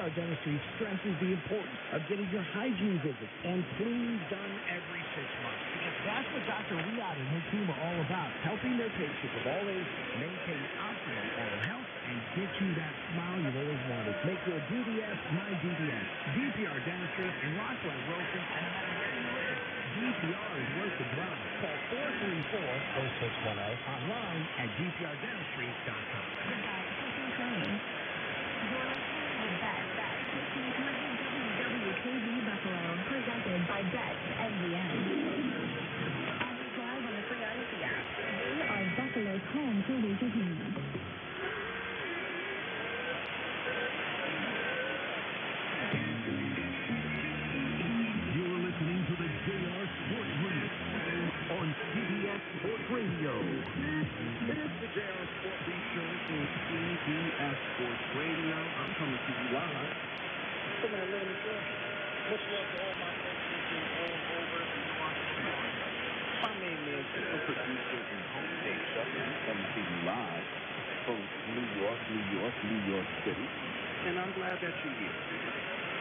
DPR Dentistry stresses the importance of getting your hygiene visits and cleans done every 6 months. Because that's what Dr. Riyad and his team are all about, helping their patients of all ages maintain optimal oral health and get you that smile you've always wanted. Make your DDS my DDS. DPR Dentistry in Rockland, Wilson, and no matter where you live, DPR is worth the drive. Call 434-0610. Online at dprdentistry.com. WWKB Buffalo, presented by BetMGM. Always live on the Free Odyssey app. We are Buffalo's home for leisure team. You're listening to the JR Sports Remix on CBS Sports Radio. It is the JR Sports Show on CBS Sports Radio. I'm coming to you live from Atlanta, Georgia. Much love to all my folks listening all over New York. My main man, super producer, and home Dave Shuffler. He's coming to you live from New York City. And I'm glad that you're here.